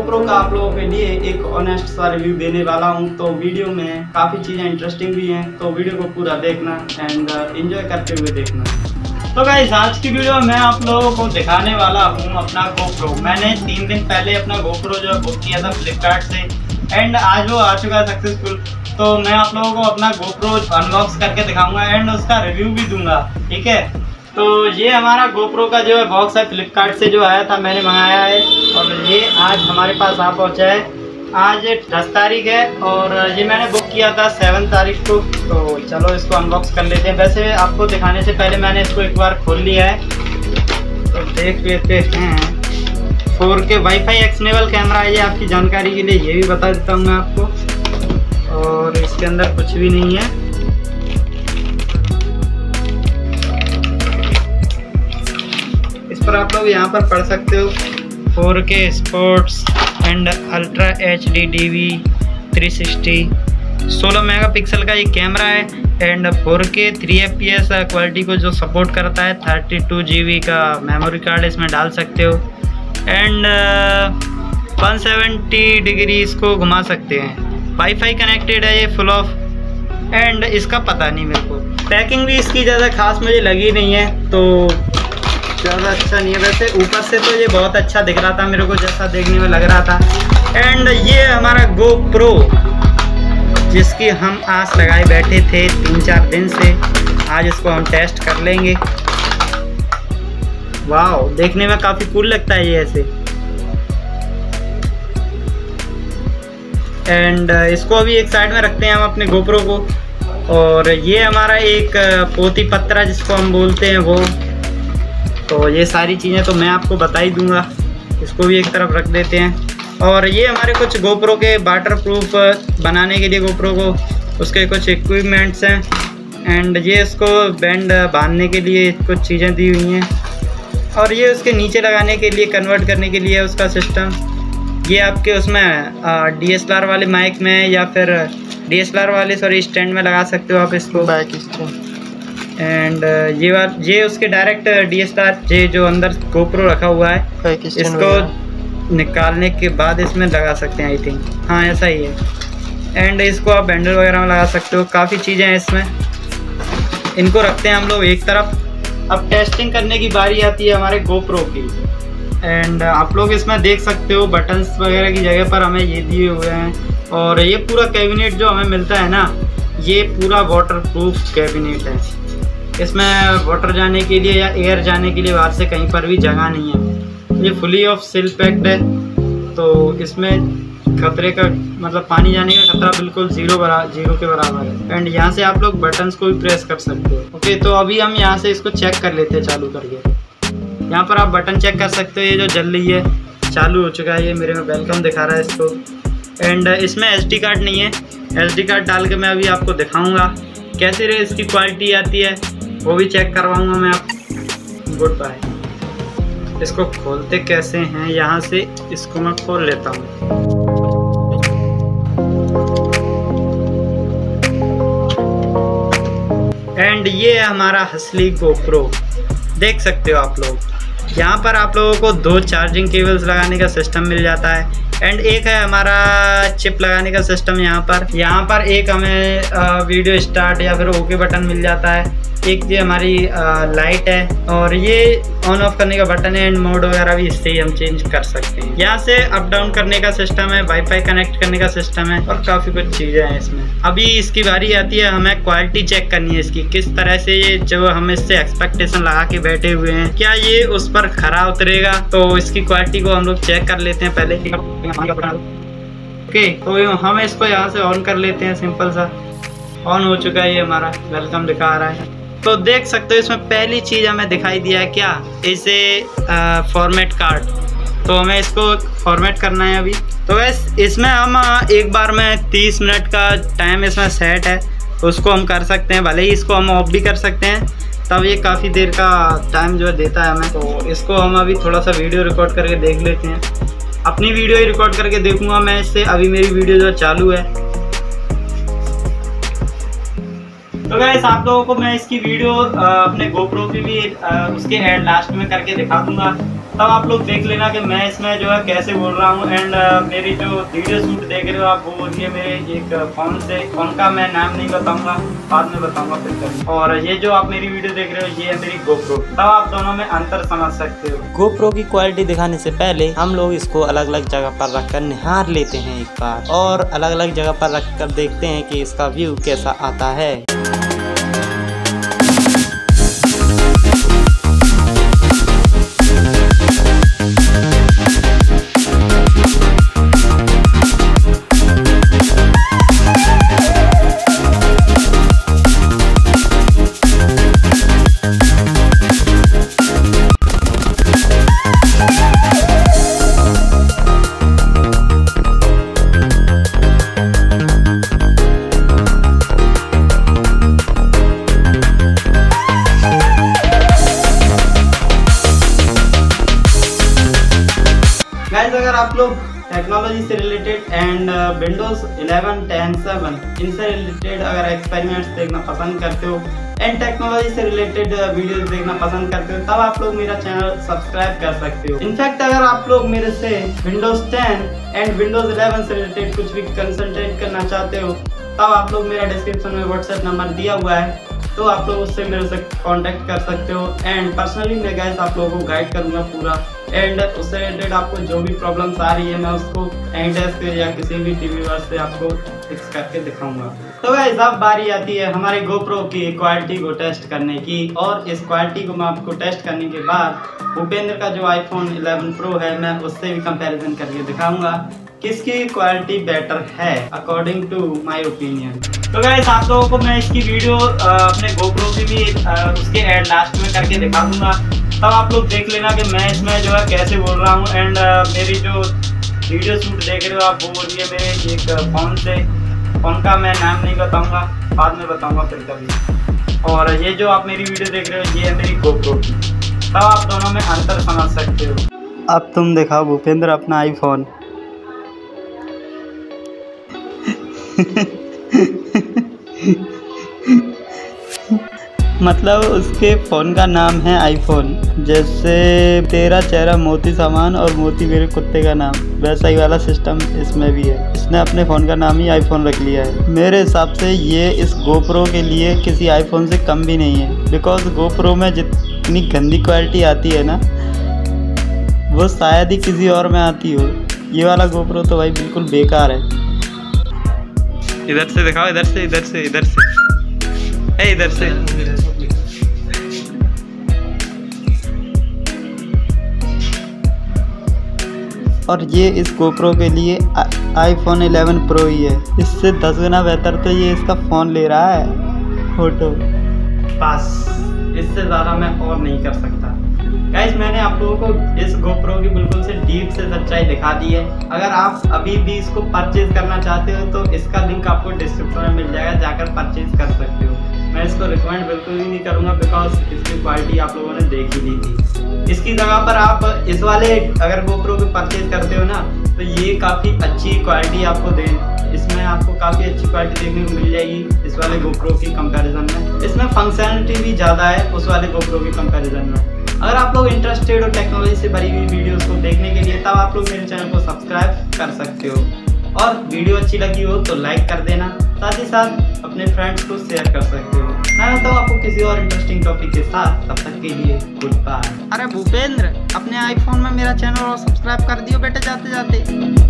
GoPro का आप लोगों के लिए एक ऑनेस्ट सा रिव्यू देने वाला हूं। तो वीडियो में काफ़ी चीज़ें इंटरेस्टिंग भी हैं, तो वीडियो को पूरा देखना एंड एंजॉय करते हुए देखना। तो गाइस, आज की वीडियो में मैं आप लोगों को दिखाने वाला हूं अपना GoPro। मैंने 3 दिन पहले अपना GoPro जो बुक किया था फ्लिपकार्ट से एंड आज वो आ चुका है सक्सेसफुल। तो मैं आप लोगों को अपना GoPro अनबॉक्स करके दिखाऊंगा एंड उसका रिव्यू भी दूंगा, ठीक है। तो ये हमारा GoPro का जो है बॉक्स है, फ्लिपकार्ट से जो आया था, मैंने मंगाया है और ये आज हमारे पास आ पहुंचा है। आज 10 तारीख है और ये मैंने बुक किया था 7 तारीख को। तो चलो इसको अनबॉक्स कर लेते हैं। वैसे आपको दिखाने से पहले मैंने इसको एक बार खोल लिया है, तो देख लेते हैं। 4K वाईफाई एक्सनेबल कैमरा है ये, आपकी जानकारी के लिए ये भी बता देता हूँ मैं आपको। और इसके अंदर कुछ भी नहीं है। इस पर आप लोग यहाँ पर पढ़ सकते हो 4K sports and ultra HD DV 360 16 megapixel का ये कैमरा है एंड 4K 3 FPS क्वालिटी को जो सपोर्ट करता है। 32 GB का मेमोरी कार्ड इसमें डाल सकते हो एंड 170 डिग्री इसको घुमा सकते हैं। वाईफाई कनेक्टेड है ये फुल ऑफ एंड इसका पता नहीं मेरे को। पैकिंग भी इसकी ज़्यादा खास मुझे लगी नहीं है, तो ज़्यादा अच्छा नहीं है। वैसे ऊपर से तो ये बहुत अच्छा दिख रहा था मेरे को, जैसा देखने में लग रहा था। एंड ये हमारा GoPro जिसकी हम आस लगाए बैठे थे 3-4 दिन से, आज इसको हम टेस्ट कर लेंगे। वाह, देखने में काफ़ी कूल लगता है ये ऐसे। एंड इसको अभी एक साइड में रखते हैं हम अपने GoPro को। और ये हमारा एक पोती पत्रा जिसको हम बोलते हैं वो। तो ये सारी चीज़ें तो मैं आपको बता ही दूंगा, इसको भी एक तरफ रख देते हैं। और ये हमारे कुछ GoPro के वाटर प्रूफ बनाने के लिए GoPro को उसके कुछ इक्विपमेंट्स हैं एंड ये इसको बैंड बांधने के लिए कुछ चीज़ें दी हुई हैं। और ये उसके नीचे लगाने के लिए, कन्वर्ट करने के लिए उसका सिस्टम। ये आपके उसमें DSLR वाले माइक में या फिर DSLR वाले स्टैंड में लगा सकते हो आप इसको, बैक स्टैंड। एंड ये उसके डायरेक्ट DSLR ये जो अंदर GoPro रखा हुआ है, इसको निकालने के बाद इसमें लगा सकते हैं, आई थिंक। हाँ, ऐसा ही है। एंड इसको आप बैंडल वगैरह में लगा सकते हो। काफ़ी चीज़ें हैं इसमें। इनको रखते हैं हम लोग एक तरफ। अब टेस्टिंग करने की बारी आती है हमारे GoPro की। एंड आप लोग इसमें देख सकते हो बटन्स वगैरह की जगह पर हमें ये दिए हुए हैं। और ये पूरा कैबिनेट जो हमें मिलता है ना, ये पूरा वाटर प्रूफ कैबिनेट है। इसमें वाटर जाने के लिए या एयर जाने के लिए बाहर से कहीं पर भी जगह नहीं है। ये फुली ऑफ सील पैक्ड है, तो इसमें खतरे का मतलब पानी जाने का खतरा बिल्कुल जीरो के बराबर है। एंड यहाँ से आप लोग बटन्स को भी प्रेस कर सकते हो। ओके, तो अभी हम यहाँ से इसको चेक कर लेते हैं चालू करके। यहाँ पर आप बटन चेक कर सकते हो, ये जो जल रही है चालू हो चुका है। ये मेरे में वेलकम दिखा रहा है इसको। एंड इसमें SD कार्ड नहीं है। SD कार्ड डाल के मैं अभी आपको दिखाऊँगा कैसे रे इसकी क्वालिटी आती है, वो भी चेक करवाऊंगा मैं आप। Goodbye. इसको खोलते कैसे हैं, यहाँ से इसको मैं खोल लेता हूँ। एंड ये है हमारा असली GoPro, देख सकते हो आप लोग। यहाँ पर आप लोगों को 2 चार्जिंग केबल्स लगाने का सिस्टम मिल जाता है एंड एक है हमारा चिप लगाने का सिस्टम। यहाँ पर एक हमें वीडियो स्टार्ट या फिर ओके बटन मिल जाता है। एक ये हमारी लाइट है और ये ऑन ऑफ करने का बटन है एंड मोड वगैरह भी इससे ही हम चेंज कर सकते हैं। यहाँ से अप डाउन करने का सिस्टम है, वाईफाई कनेक्ट करने का सिस्टम है और काफ़ी कुछ चीज़ें हैं इसमें। अभी इसकी बारी आती है, हमें क्वालिटी चेक करनी है इसकी, किस तरह से ये जो हम इससे एक्सपेक्टेशन लगा के बैठे हुए हैं, क्या ये उस पर खरा उतरेगा। तो इसकी क्वालिटी को हम लोग चेक कर लेते हैं पहले। ओके, तो हम इसको यहाँ से ऑन कर लेते हैं। सिंपल सा ऑन हो चुका है, ये हमारा वेलकम दिखा रहा है। तो देख सकते हो इसमें पहली चीज़ हमें दिखाई दिया है क्या, इसे फॉर्मेट कार्ड। तो हमें इसको फॉर्मेट करना है अभी। तो वैसे इसमें हम एक बार में 30 मिनट का टाइम इसमें सेट है, उसको हम कर सकते हैं। भले ही इसको हम ऑफ भी कर सकते हैं, तब ये काफ़ी देर का टाइम जो देता है हमें। तो इसको हम अभी थोड़ा सा वीडियो रिकॉर्ड करके देख लेते हैं। अपनी वीडियो ही रिकॉर्ड करके देखूँगा मैं इससे। अभी मेरी वीडियो जो चालू है। तो गाइस आप लोगों को मैं इसकी वीडियो अपने गोप्रो की भी उसके एड लास्ट में करके दिखा दूंगा, तब आप लोग देख लेना कि मैं इसमें जो है कैसे बोल रहा हूँ। एंड मेरी जो वीडियो शूट देख रहे हो आप, वो ये मेरे एक फ़ोन का मैं नाम नहीं बताऊंगा, बाद में बताऊंगा फिर कभी। और ये जो आप मेरी वीडियो देख रहे हो ये है मेरी गोप्रो, तब आप दोनों में अंतर समझ सकते हो। गोप्रो की क्वालिटी दिखाने से पहले हम लोग इसको अलग अलग जगह पर रखकर निहार लेते हैं एक बार, और अलग अलग जगह पर रखकर देखते हैं कि इसका व्यू कैसा आता है। गाइस अगर आप लोग टेक्नोलॉजी से रिलेटेड एंड विंडोज 11, 10, 7 इनसे रिलेटेड अगर एक्सपेरिमेंट्स देखना पसंद करते हो एंड टेक्नोलॉजी से रिलेटेड वीडियोस देखना पसंद करते हो, तब आप लोग मेरा चैनल सब्सक्राइब कर सकते हो। इनफैक्ट अगर आप लोग मेरे से विंडोज 10 एंड विंडोज 11 से रिलेटेड कुछ भी कंसल्टेट करना चाहते हो, तब आप लोग मेरा डिस्क्रिप्शन में व्हाट्सएप नंबर दिया हुआ है, तो आप लोग उससे मेरे से कांटेक्ट कर सकते हो। एंड पर्सनली मैं गाइस आप लोगों को गाइड करूंगा पूरा, एंड उससे रिलेटेड आपको जो भी प्रॉब्लम्स आ रही है मैं उसको एंडेस्क या किसी भी टीवी वर्स से आपको फिक्स करके दिखाऊंगा। तो गाइस अब बारी आती है हमारे गोप्रो की क्वालिटी को टेस्ट करने की, और इस क्वालिटी को मैं आपको टेस्ट करने के बाद भूपेंद्र का जो iPhone 11 Pro है मैं उससे भी कंपैरिजन करके दिखाऊंगा किसकी क्वालिटी बेटर है अकॉर्डिंग टू माय ओपिनियन। तो गाइस आप लोगों को मैं इसकी वीडियो अपने गोप्रो की भी उसके एड लास्ट में करके दिखा दूंगा, तब आप लोग देख लेना कि मैं इसमें जो है कैसे बोल रहा हूँ। एंड मेरी जो वीडियो शूट देख रहे हो आप, वो बोलिए मेरे एक फ़ोन का मैं नाम नहीं बताऊंगा, बाद में बताऊंगा फिर कभी। और ये जो आप मेरी वीडियो देख रहे हो ये है मेरी गोप्रो की, तब आप दोनों में अंतर समझ सकते हो। अब तुम दिखाओ भूपेंद्र अपना iPhone। मतलब उसके फ़ोन का नाम है iPhone, जैसे तेरा चेहरा मोती सामान और मोती मेरे कुत्ते का नाम, वैसा ही वाला सिस्टम इसमें भी है। इसने अपने फ़ोन का नाम ही iPhone रख लिया है। मेरे हिसाब से ये इस गोप्रो के लिए किसी iPhone से कम भी नहीं है, बिकॉज गोप्रो में जितनी गंदी क्वालिटी आती है ना, वो शायद ही किसी और में आती हो। ये वाला गोप्रो तो भाई बिल्कुल बेकार है। इधर से दिखाओ, इधर से, इधर से, इधर से, इधर से। और ये इस गोप्रो के लिए iPhone 11 Pro ही है। इससे 10 गुना बेहतर तो ये इसका फ़ोन ले रहा है फोटो। बस इससे ज़्यादा मैं और नहीं कर सकता। गाइस मैंने आप लोगों को इस गोप्रो की बिल्कुल से डीप से सच्चाई दिखा दी है। अगर आप अभी भी इसको परचेज करना चाहते हो तो इसका लिंक आपको डिस्क्रिप्शन में मिल जाएगा, जाकर परचेज कर सकते हो। मैं इसको रिकमेंड बिल्कुल भी नहीं करूँगा, बिकॉज इसकी क्वालिटी आप लोगों ने देख ही ली थी। इसकी जगह पर आप इस वाले अगर गोप्रो को परचेज करते हो ना, तो ये काफ़ी अच्छी क्वालिटी आपको इसमें आपको काफ़ी अच्छी क्वालिटी देखने को मिल जाएगी इस वाले गोप्रो की कंपैरिजन में। इसमें फंक्शनलिटी भी ज़्यादा है उस वाले गोप्रो की कंपैरिजन में। अगर आप लोग इंटरेस्टेड हो टेक्नोलॉजी से भरी हुई वीडियोस को देखने के लिए, तब आप लोग मेरे चैनल को सब्सक्राइब कर सकते हो, और वीडियो अच्छी लगी हो तो लाइक कर देना, साथ ही साथ अपने फ्रेंड्स को शेयर कर सकते हो। मैं बताऊँ आपको किसी और इंटरेस्टिंग टॉपिक के साथ, तब तक के लिए गुड बाय। अरे भूपेंद्र अपने iPhone में मेरा चैनल और सब्सक्राइब कर दियो बेटे जाते जाते।